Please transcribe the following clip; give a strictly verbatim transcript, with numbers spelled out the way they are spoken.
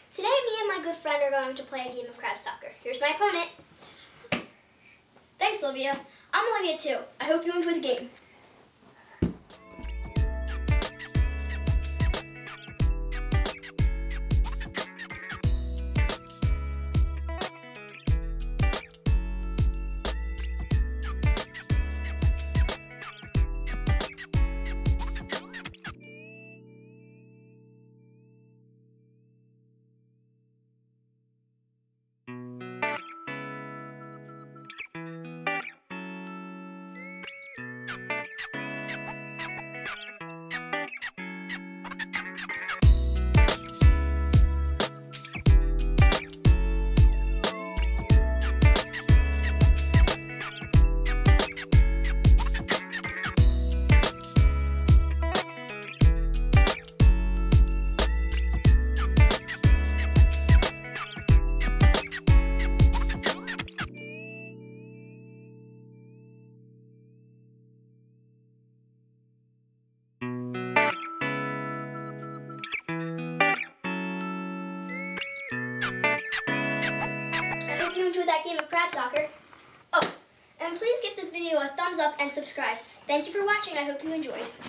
Today, me and my good friend are going to play a game of crab soccer. Here's my opponent. Thanks, Olivia. I'm Olivia too. I hope you enjoy the game. I hope you enjoyed that game of crab soccer. Oh, and please give this video a thumbs up and subscribe. Thank you for watching. I hope you enjoyed.